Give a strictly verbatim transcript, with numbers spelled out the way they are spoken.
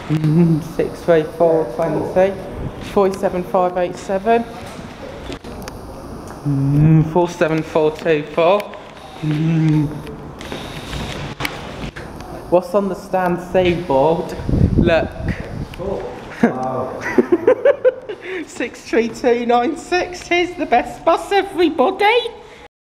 six three four twenty, four seven five eight seven, four seven four two four. What's on the stand C board? Look. Wow. six three two nine six, here's the best bus, everybody.